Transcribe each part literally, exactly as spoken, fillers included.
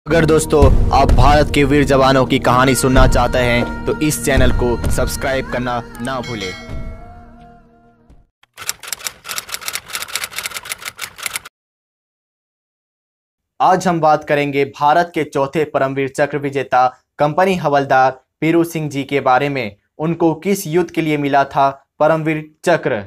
अगर दोस्तों आप भारत के वीर जवानों की कहानी सुनना चाहते हैं तो इस चैनल को सब्सक्राइब करना ना भूलें। आज हम बात करेंगे भारत के चौथे परमवीर चक्र विजेता कंपनी हवलदार पीरू सिंह जी के बारे में। उनको किस युद्ध के लिए मिला था परमवीर चक्र?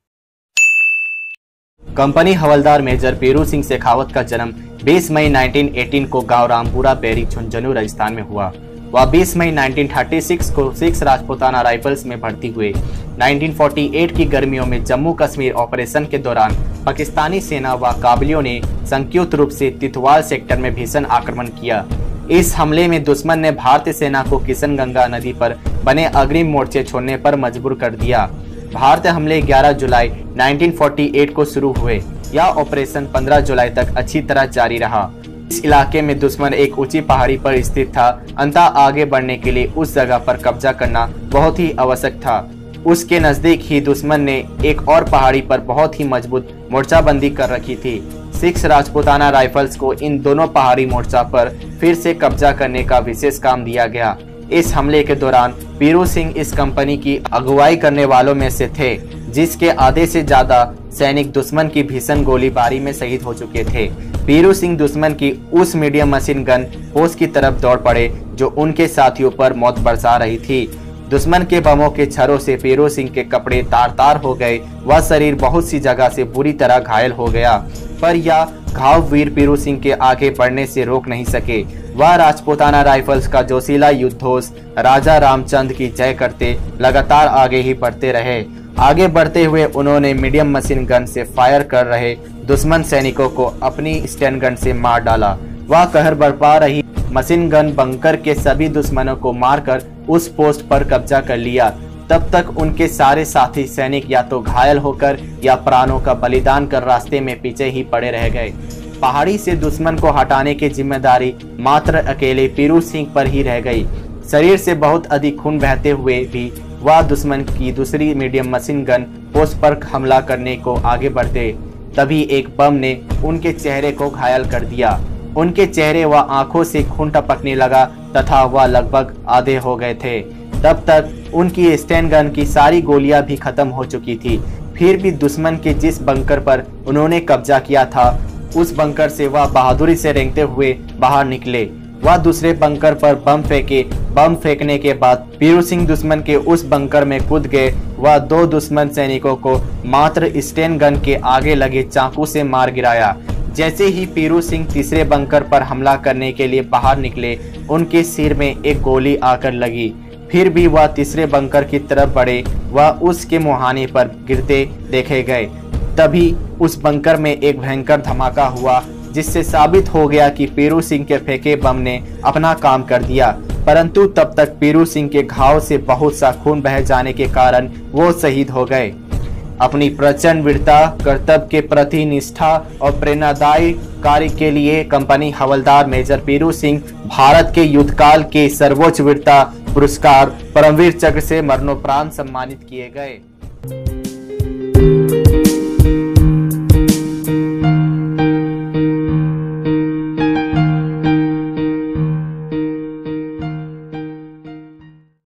कंपनी हवलदार मेजर पीरू सिंह शेखावत का जन्म बीस मई उन्नीस सौ अठारह को गांव रामपुरा बैरी झुंझुनू राजस्थान में हुआ। वह बीस मई उन्नीस सौ छत्तीस को सिख राजपूताना राइफल्स में भर्ती हुए। उन्नीस सौ अड़तालीस की गर्मियों में जम्मू कश्मीर ऑपरेशन के दौरान पाकिस्तानी सेना व काबलियों ने संयुक्त रूप से तितवाल सेक्टर में भीषण आक्रमण किया। इस हमले में दुश्मन ने भारतीय सेना को किशनगंगा नदी पर बने अग्रिम मोर्चे छोड़ने पर मजबूर कर दिया। भारतीय हमले ग्यारह जुलाई उन्नीस सौ अड़तालीस को शुरू हुए। यह ऑपरेशन पंद्रह जुलाई तक अच्छी तरह जारी रहा। इस इलाके में दुश्मन एक ऊंची पहाड़ी पर स्थित था। अंततः आगे बढ़ने के लिए उस जगह पर कब्जा करना बहुत ही आवश्यक था। उसके नजदीक ही दुश्मन ने एक और पहाड़ी पर बहुत ही मजबूत मोर्चाबंदी कर रखी थी। सिख राजपूताना राइफल्स को इन दोनों पहाड़ी मोर्चा पर फिर से कब्जा करने का विशेष काम दिया गया। इस हमले के दौरान पीरू सिंह इस कंपनी की अगुवाई करने वालों में से थे, जिसके आधे से ज्यादा सैनिक दुश्मन की भीषण गोलीबारी में शहीद हो चुके थे। पीरू सिंह दुश्मन की उस मीडियम मशीन गन पोस्ट की तरफ दौड़ पड़े जो उनके साथियों पर मौत बरसा रही थी। दुश्मन के बमों के छरों से पीरू सिंह के कपड़े तार तार हो गए। वह शरीर बहुत सी जगह से बुरी तरह घायल हो गया, पर यह घाव वीर पीरू सिंह के आगे बढ़ने से रोक नहीं सके। वह राजपूताना राइफल्स का जोशीला युद्धोस राजा रामचंद्र की जय करते लगातार आगे ही बढ़ते रहे। आगे बढ़ते हुए उन्होंने मीडियम मशीन गन से फायर कर रहे दुश्मन सैनिकों को अपनी स्टैंड गन से मार डाला। वह कहर बरपा रही मशीन गन बंकर के सभी दुश्मनों को मारकर उस पोस्ट पर कब्जा कर लिया। तब तक उनके सारे साथी सैनिक या तो घायल होकर या प्राणों का बलिदान कर रास्ते में पीछे ही पड़े रह गए। पहाड़ी से दुश्मन को हटाने की जिम्मेदारी मात्र अकेले पीरू सिंह पर ही रह गई। शरीर से बहुत अधिक खून बहते हुए भी वह दुश्मन की दूसरी मीडियम मशीन गन पोस्ट पर हमला करने को आगे बढ़ते, तभी एक बम ने उनके चेहरे को घायल कर दिया। उनके चेहरे व आंखों से खून टपकने लगा तथा वह लगभग आधे हो गए थे। तब तक उनकी स्टैंड गन की सारी गोलियां भी खत्म हो चुकी थी। फिर भी दुश्मन के जिस बंकर पर उन्होंने कब्जा किया था, उस बंकर से वह बहादुरी से रेंगते हुए बाहर निकले। वह दूसरे बंकर पर बम फेंके। बम फेंकने के बाद पीरू सिंह दुश्मन के उस बंकर में कूद गए। वह दो दुश्मन सैनिकों को मात्र स्टैंड गन के आगे लगे चाकू से मार गिराया। जैसे ही पीरू सिंह तीसरे बंकर पर हमला करने के लिए बाहर निकले, उनके सिर में एक गोली आकर लगी। फिर भी वह तीसरे बंकर की तरफ बढ़े। वह उसके मुहाने पर गिरते देखे गए। तभी उस बंकर में एक भयंकर धमाका हुआ, जिससे साबित हो गया कि पीरू सिंह के फेंके बम ने अपना काम कर दिया। परंतु तब तक पीरू सिंह के घाव से बहुत सा खून बह जाने के कारण वो शहीद हो गए। अपनी प्रचंड वीरता, कर्तव्य के प्रति निष्ठा और प्रेरणादायी कार्य के लिए कंपनी हवलदार मेजर पीरू सिंह भारत के युद्धकाल के सर्वोच्च वीरता पुरस्कार परमवीर चक्र से मरणोपरांत सम्मानित किए गए।